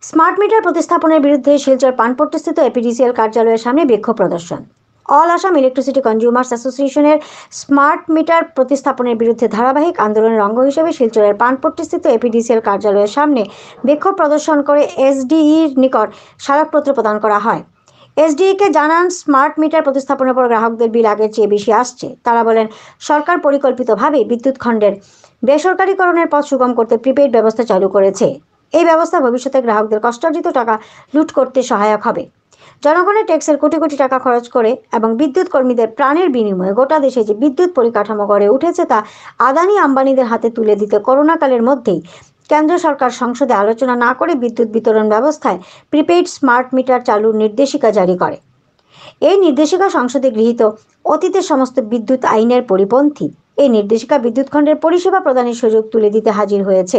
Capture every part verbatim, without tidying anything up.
Smart meter প্রতিস্থাপনের বিরুদ্ধে Silchar পানপট্টিস্থিত APDCL কার্যালয়ের সামনে বিক্ষোভ প্রদর্শন। অল আসাম ইলেকট্রিসিটি কনজিউমার্স অ্যাসোসিয়েশনের স্মার্ট মিটার প্রতিস্থাপনের বিরুদ্ধে ধারাবাহিক আন্দোলনের অঙ্গ হিসেবে শিলচরের পানপট্টিস্থিত এপিডিসিএল কার্যালয়ের সামনে বিক্ষোভ প্রদর্শন করে এসডিইর নিকট স্মারকপত্র প্রদান করা হয়। এসডিইকে জানান, স্মার্ট মিটার প্রতিস্থাপনের পর গ্রাহকদের বিল আগের চেয়ে বেশি আসছে। তারা বলেন, সরকার পরিকল্পিতভাবে বিদ্যুৎ খণ্ডের বেসরকারীকরণের পথ সুগম করতে প্রিপেইড ব্যবস্থা চালু করেছে। এই ব্যবস্থা ভবিষ্যতে গ্রাহকদের কষ্টার্জিত টাকা লুট করতে সহায়ক হবে। জনগণের ট্যাক্সের কোটি কোটি টাকা খরচ করে এবং বিদ্যুৎ কর্মীদের প্রাণের বিনিময়ে গোটা দেশে যে বিদ্যুৎ পরিকাঠামো গড়ে উঠেছে তা আদানি আম্বানিদের হাতে তুলে দিতে করোনাকালের মধ্যেই কেন্দ্র সরকার সংসদে আলোচনা না করে বিদ্যুৎ বিতরণ ব্যবস্থায় প্রিপেইড স্মার্ট মিটার চালুর নির্দেশিকা জারি করে। এই নির্দেশিকা সংসদে গৃহীত অতীতের সমস্ত বিদ্যুৎ আইনের পরিপন্থী। এই নির্দেশিকা বিদ্যুৎ খণ্ডের পরিষেবা প্রদানের সুযোগ তুলে দিতে হাজির হয়েছে।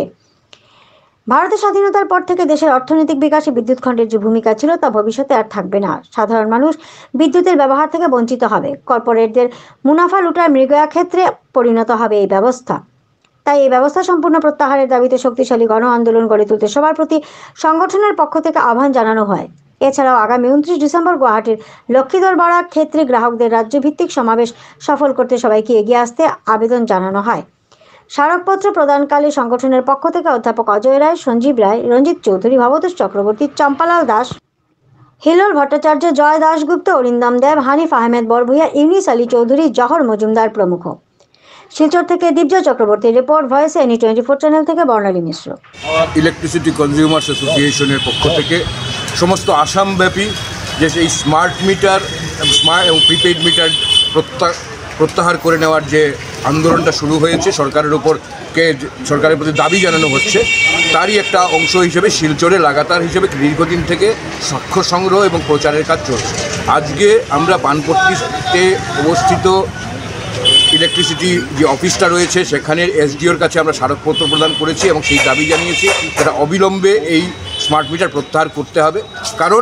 ভারতের স্বাধীনতার পর থেকে দেশের অর্থনৈতিক বিকাশে বিদ্যুৎ খণ্ডের যে ভূমিকা ছিল তা ভবিষ্যতে আর থাকবে না। সাধারণ মানুষ বিদ্যুতের ব্যবহার থেকে বঞ্চিত হবে। কর্পোরেটদের মুনাফা লুটার মৃগয়া ক্ষেত্রে পরিণত হবে এই ব্যবস্থা। তাই এই ব্যবস্থা সম্পূর্ণ প্রত্যাহারের দাবিতে শক্তিশালী গণ আন্দোলন গড়ে তুলতে সবার প্রতি সংগঠনের পক্ষ থেকে আহ্বান জানানো হয়। এছাড়াও আগামী উনত্রিশ ডিসেম্বর গুয়াহাটির লক্ষ্মীদরপাড়া ক্ষেত্রে গ্রাহকদের রাজ্যভিত্তিক সমাবেশ সফল করতে সবাইকে এগিয়ে আসতে আবেদন জানানো হয়। স্মারকপত্র প্রদানকালে সংগঠনের পক্ষ থেকে অধ্যাপক অজয় রায়, সঞ্জীব রায়, রঞ্জিত চৌধুরী, ভবতোষ চক্রবর্তী, চম্পালাল দাস, হিলোল ভট্টাচার্য, জয় দাশগুপ্ত, অরিন্দম দেব, হানিফ আহমেদ বরভূয়া, ইউনিস আলী চৌধুরী, জহর মজুমদার প্রমুখ। শিলচর থেকে Divya Chakraborty report, voice any twenty four channel থেকে বর্ণালী মিশ্র। ইলেকট্রিসিটি কনজিউমার্স অ্যাসোসিয়েশনের পক্ষ থেকে সমস্ত আসামব্যাপী যে এই স্মার্ট মিটার স্মার্ট এবং প্রিপেইড মিটার প্রত্যা প্রত্যাহার করে নেওয়ার যে আন্দোলনটা শুরু হয়েছে, সরকারের উপর কে সরকারের প্রতি দাবি জানানো হচ্ছে, তারই একটা অংশ হিসেবে শিলচরে লাগাতার হিসেবে দীর্ঘদিন থেকে সাক্ষ্য সংগ্রহ এবং প্রচারের কাজ চলছে। আজকে আমরা পানপট্টিতে অবস্থিত ইলেকট্রিসিটি যে অফিসটা রয়েছে সেখানের এসডিওর কাছে আমরা স্মারকপত্র প্রদান করেছি এবং সেই দাবি জানিয়েছি যেটা অবিলম্বে এই স্মার্ট মিটার প্রত্যাহার করতে হবে। কারণ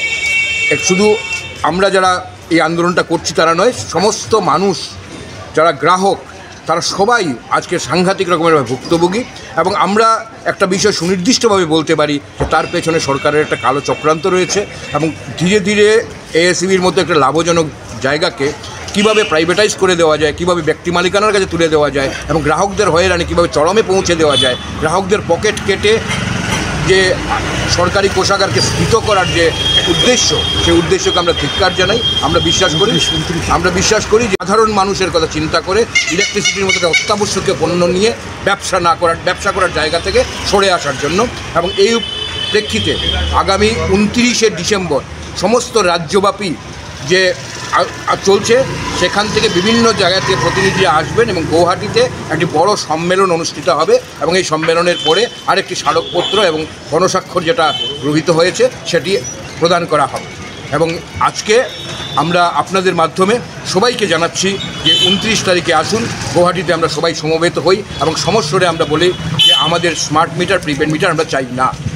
এক শুধু আমরা যারা এই আন্দোলনটা করছি তারা নয়, সমস্ত মানুষ যারা গ্রাহক তারা সবাই আজকে সাংঘাতিক রকমের ভুক্তভোগী। এবং আমরা একটা বিষয় সুনির্দিষ্টভাবে বলতে পারি যে তার পেছনে সরকারের একটা কালো চক্রান্ত রয়েছে এবং ধীরে ধীরে এএসইবির মতো একটা লাভজনক জায়গাকে কীভাবে প্রাইভেটাইজ করে দেওয়া যায়, কীভাবে ব্যক্তি মালিকানার কাছে তুলে দেওয়া যায় এবং গ্রাহকদের হয়রানি কীভাবে চরমে পৌঁছে দেওয়া যায়, গ্রাহকদের পকেট কেটে যে সরকারি কোষাগারকে স্ফীত করার যে উদ্দেশ্য, সেই উদ্দেশ্যকে আমরা ধিক্কার জানাই। আমরা বিশ্বাস করি আমরা বিশ্বাস করি যে সাধারণ মানুষের কথা চিন্তা করে ইলেকট্রিসিটির মতো অত্যাবশ্যকীয় পণ্য নিয়ে ব্যবসা না করার ব্যবসা করার জায়গা থেকে সরে আসার জন্য এবং এই প্রেক্ষিতে আগামী উনত্রিশে ডিসেম্বর সমস্ত রাজ্যব্যাপী যে চলছে সেখান থেকে বিভিন্ন জায়গা থেকে প্রতিনিধিরা আসবেন এবং গৌহাটিতে একটি বড় সম্মেলন অনুষ্ঠিত হবে এবং এই সম্মেলনের পরে আরেকটি স্মারকপত্র এবং গণস্বাক্ষর যেটা গৃহীত হয়েছে সেটি প্রদান করা হবে। এবং আজকে আমরা আপনাদের মাধ্যমে সবাইকে জানাচ্ছি যে উনত্রিশ তারিখে আসুন, গৌহাটিতে আমরা সবাই সমবেত হই এবং সমস্বরে আমরা বলি যে আমাদের স্মার্ট মিটার প্রিপেড মিটার আমরা চাই না।